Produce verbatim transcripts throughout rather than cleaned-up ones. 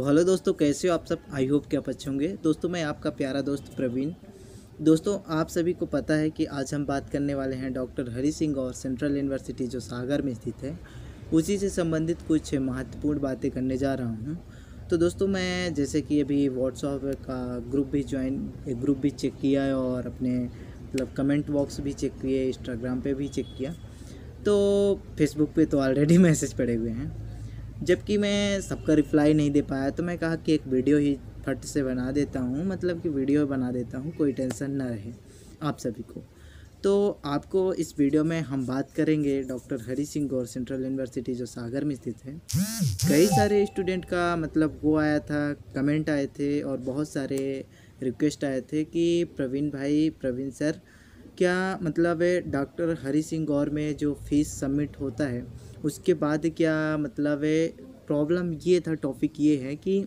Hello दोस्तों, कैसे हो आप सब। आई होप कि आप अच्छे होंगे। दोस्तों मैं आपका प्यारा दोस्त प्रवीण। दोस्तों आप सभी को पता है कि आज हम बात करने वाले हैं डॉक्टर हरी सिंह और सेंट्रल यूनिवर्सिटी जो सागर में स्थित है उसी से संबंधित कुछ महत्वपूर्ण बातें करने जा रहा हूं। तो दोस्तों मैं जैसे कि अभी व्हाट्सएप का ग्रुप भी ज्वाइन एक ग्रुप भी चेक किया है और अपने मतलब कमेंट बॉक्स भी चेक किए, इंस्टाग्राम पे भी चेक किया, तो फेसबुक पे तो ऑलरेडी मैसेज पड़े हुए हैं। जबकि मैं सबका रिप्लाई नहीं दे पाया तो मैं कहा कि एक वीडियो ही फट से बना देता हूँ, मतलब कि वीडियो बना देता हूँ, कोई टेंशन ना रहे आप सभी को। तो आपको इस वीडियो में हम बात करेंगे डॉक्टर हरी सिंह और सेंट्रल यूनिवर्सिटी जो सागर में स्थित है। कई सारे स्टूडेंट का मतलब वो आया था, कमेंट आए थे और बहुत सारे रिक्वेस्ट आए थे कि प्रवीण भाई, प्रवीण सर, क्या मतलब है डॉक्टर हरी सिंह गौर में जो फीस सबमिट होता है उसके बाद क्या मतलब है। प्रॉब्लम ये था, टॉपिक ये है कि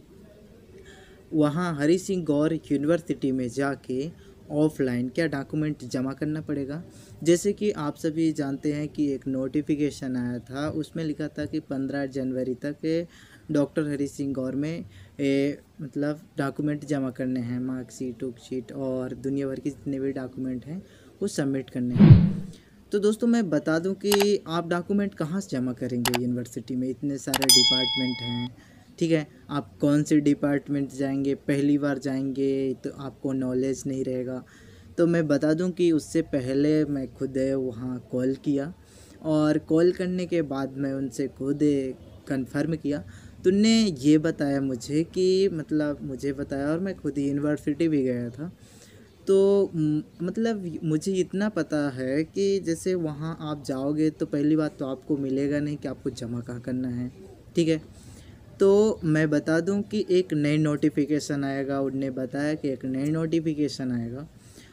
वहाँ हरी सिंह गौर यूनिवर्सिटी में जाके ऑफलाइन क्या डॉक्यूमेंट जमा करना पड़ेगा। जैसे कि आप सभी जानते हैं कि एक नोटिफिकेशन आया था, उसमें लिखा था कि पंद्रह जनवरी तक डॉक्टर हरी सिंह गौर में ए, मतलब डॉक्यूमेंट जमा करने हैं, मार्कशीट, टुकशीट और दुनिया भर के जितने भी डॉक्यूमेंट हैं वो सबमिट करने हैं। तो दोस्तों मैं बता दूं कि आप डॉक्यूमेंट कहाँ से जमा करेंगे। यूनिवर्सिटी में इतने सारे डिपार्टमेंट हैं, ठीक है। आप कौन से डिपार्टमेंट जाएंगे, पहली बार जाएंगे तो आपको नॉलेज नहीं रहेगा। तो मैं बता दूं कि उससे पहले मैं खुद वहाँ कॉल किया और कॉल करने के बाद मैं उनसे खुद कंफर्म किया तो उनने ये बताया मुझे कि मतलब मुझे बताया और मैं खुद यूनिवर्सिटी भी गया था। तो म, मतलब मुझे इतना पता है कि जैसे वहाँ आप जाओगे तो पहली बात तो आपको मिलेगा नहीं कि आपको जमा कहाँ करना है, ठीक है। तो मैं बता दूं कि एक नई नोटिफिकेशन आएगा, उनने बताया कि एक नई नोटिफिकेशन आएगा,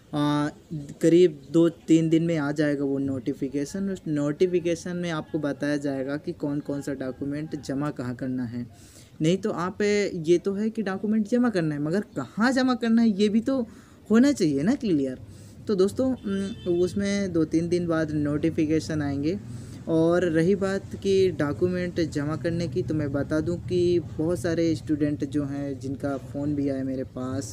आ, करीब दो तीन दिन में आ जाएगा वो नोटिफिकेशन। उस नोटिफिकेशन में आपको बताया जाएगा कि कौन कौन सा डॉक्यूमेंट जमा कहाँ करना है। नहीं तो आप ये तो है कि डॉक्यूमेंट जमा करना है, मगर कहाँ जमा करना है ये भी तो होना चाहिए ना क्लियर। तो दोस्तों उसमें दो तीन दिन बाद नोटिफिकेशन आएंगे। और रही बात कि डॉक्यूमेंट जमा करने की, तो मैं बता दूं कि बहुत सारे स्टूडेंट जो हैं जिनका फ़ोन भी आया मेरे पास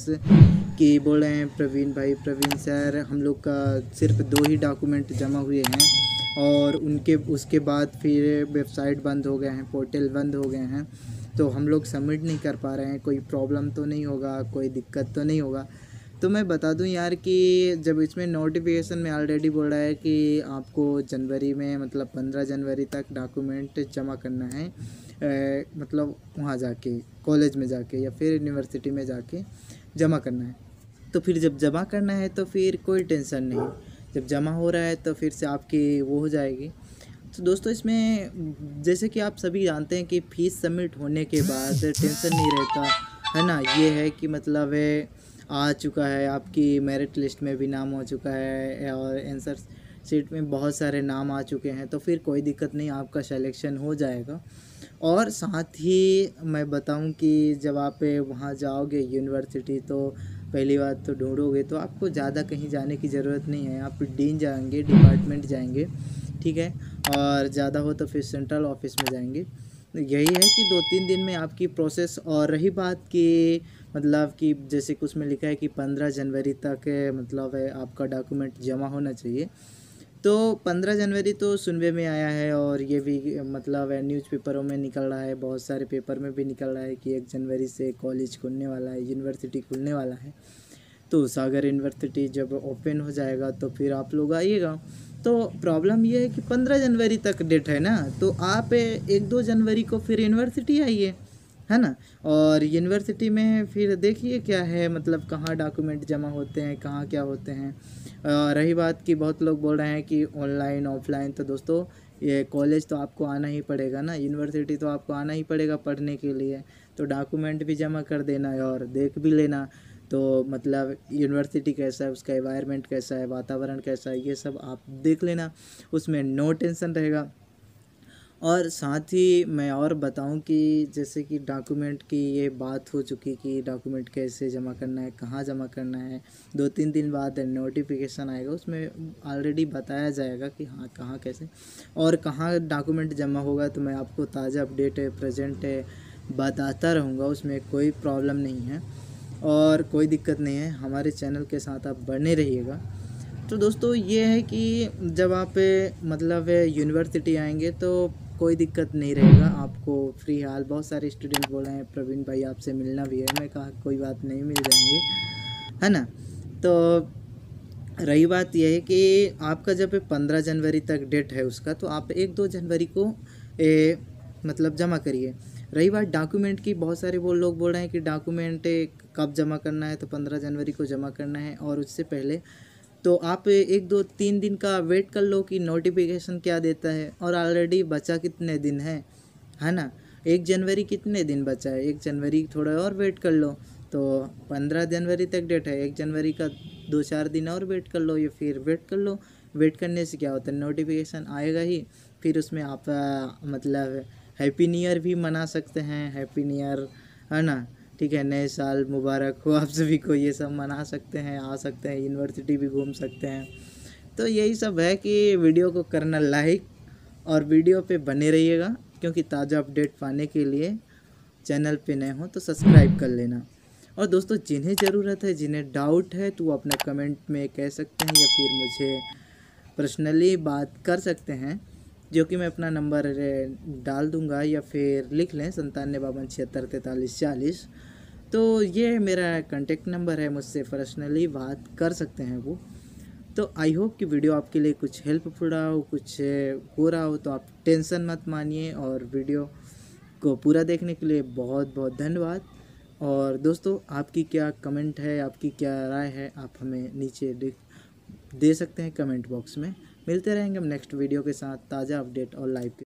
कि बोल रहे हैं प्रवीण भाई, प्रवीण सर, हम लोग का सिर्फ दो ही डॉक्यूमेंट जमा हुए हैं और उनके उसके बाद फिर वेबसाइट बंद हो गए हैं, पोर्टल बंद हो गए हैं, तो हम लोग सबमिट नहीं कर पा रहे हैं। कोई प्रॉब्लम तो नहीं होगा, कोई दिक्कत तो नहीं होगा। तो मैं बता दूं यार कि जब इसमें नोटिफिकेशन में ऑलरेडी बोल रहा है कि आपको जनवरी में मतलब पंद्रह जनवरी तक डॉक्यूमेंट जमा करना है, ए, मतलब वहाँ जाके कॉलेज में जाके या फिर यूनिवर्सिटी में जाके जमा करना है। तो फिर जब जमा करना है तो फिर कोई टेंशन नहीं, जब जमा हो रहा है तो फिर से आपकी वो हो जाएगी। तो दोस्तों इसमें जैसे कि आप सभी जानते हैं कि फ़ीस सबमिट होने के बाद टेंशन नहीं रहता है ना। ये है कि मतलब है आ चुका है, आपकी मेरिट लिस्ट में भी नाम हो चुका है और आंसर शीट में बहुत सारे नाम आ चुके हैं, तो फिर कोई दिक्कत नहीं, आपका सिलेक्शन हो जाएगा। और साथ ही मैं बताऊं कि जब आप वहाँ जाओगे यूनिवर्सिटी तो पहली बात तो ढूंढोगे तो आपको ज़्यादा कहीं जाने की ज़रूरत नहीं है। आप डीन जाएंगे, डिपार्टमेंट जाएंगे, ठीक है, और ज़्यादा हो तो फिर सेंट्रल ऑफिस में जाएंगे। यही है कि दो तीन दिन में आपकी प्रोसेस। और रही बात कि मतलब कि जैसे कि उसमें लिखा है कि पंद्रह जनवरी तक मतलब है आपका डॉक्यूमेंट जमा होना चाहिए। तो पंद्रह जनवरी तो सुनने में आया है और ये भी मतलब है न्यूज़पेपरों में निकल रहा है, बहुत सारे पेपर में भी निकल रहा है कि एक जनवरी से कॉलेज खुलने वाला है, यूनिवर्सिटी खुलने वाला है। तो सागर यूनिवर्सिटी जब ओपन हो जाएगा तो फिर आप लोग आइएगा। तो प्रॉब्लम ये है कि पंद्रह जनवरी तक डेट है ना, तो आप एक दो जनवरी को फिर यूनिवर्सिटी आइए, है ना। और यूनिवर्सिटी में फिर देखिए क्या है, मतलब कहाँ डॉक्यूमेंट जमा होते हैं, कहाँ क्या होते हैं। अ, रही बात कि बहुत लोग बोल रहे हैं कि ऑनलाइन ऑफलाइन, तो दोस्तों ये कॉलेज तो आपको आना ही पड़ेगा ना, यूनिवर्सिटी तो आपको आना ही पड़ेगा पढ़ने के लिए। तो डॉक्यूमेंट भी जमा कर देना है और देख भी लेना तो मतलब यूनिवर्सिटी कैसा है, उसका एनवायरनमेंट कैसा है, वातावरण कैसा है, ये सब आप देख लेना, उसमें नो टेंशन रहेगा। और साथ ही मैं और बताऊं कि जैसे कि डॉक्यूमेंट की ये बात हो चुकी कि डॉक्यूमेंट कैसे जमा करना है, कहाँ जमा करना है, दो तीन दिन बाद नोटिफिकेशन आएगा, उसमें ऑलरेडी बताया जाएगा कि हाँ कहाँ कैसे और कहाँ डॉक्यूमेंट जमा होगा। तो मैं आपको ताज़ा अपडेट है, प्रेजेंट है बताता रहूँगा, उसमें कोई प्रॉब्लम नहीं है और कोई दिक्कत नहीं है। हमारे चैनल के साथ आप बने रहिएगा। तो दोस्तों ये है कि जब आप मतलब यूनिवर्सिटी आएंगे तो कोई दिक्कत नहीं रहेगा, आपको फ्री हाल। बहुत सारे स्टूडेंट बोल रहे हैं प्रवीण भाई आपसे मिलना भी है, मैं कहा कोई बात नहीं, मिल जाएंगे, है ना। तो रही बात यह है कि आपका जब पंद्रह जनवरी तक डेट है उसका, तो आप एक दो जनवरी को ए, मतलब जमा करिए। रही बात डॉक्यूमेंट की, बहुत सारे वो लोग बोल रहे हैं कि डॉक्यूमेंट कब जमा करना है, तो पंद्रह जनवरी को जमा करना है और उससे पहले तो आप एक दो तीन दिन का वेट कर लो कि नोटिफिकेशन क्या देता है। और ऑलरेडी बचा कितने दिन है है ना, एक जनवरी कितने दिन बचा है, एक जनवरी थोड़ा और वेट कर लो। तो पंद्रह जनवरी तक डेट है, एक जनवरी का दो चार दिन और वेट कर लो, या फिर वेट कर लो। वेट करने से क्या होता है, नोटिफिकेशन आएगा ही, फिर उसमें आप आ, मतलब हैप्पी न्यू ईयर भी मना सकते हैं, हैप्पी न्यू ईयर, है ना। ठीक है, नए साल मुबारक हो आप सभी को, ये सब मना सकते हैं, आ सकते हैं, यूनिवर्सिटी भी घूम सकते हैं। तो यही सब है कि वीडियो को करना लाइक और वीडियो पे बने रहिएगा, क्योंकि ताज़ा अपडेट पाने के लिए चैनल पे नए हो तो सब्सक्राइब कर लेना। और दोस्तों जिन्हें ज़रूरत है, जिन्हें डाउट है, तो वो अपना कमेंट में कह सकते हैं या फिर मुझे पर्सनली बात कर सकते हैं, जो कि मैं अपना नंबर डाल दूंगा, या फिर लिख लें संतानवे बावन छिहत्तर तैंतालीस चालीस। तो ये मेरा कांटेक्ट नंबर है, मुझसे पर्सनली बात कर सकते हैं वो। तो आई होप कि वीडियो आपके लिए कुछ हेल्पफुल रहा हो, कुछ हो रहा हो, तो आप टेंशन मत मानिए। और वीडियो को पूरा देखने के लिए बहुत बहुत धन्यवाद। और दोस्तों आपकी क्या कमेंट है, आपकी क्या राय है, आप हमें नीचे दे सकते हैं कमेंट बॉक्स में। मिलते रहेंगे हम नेक्स्ट वीडियो के साथ ताज़ा अपडेट और लाइव के।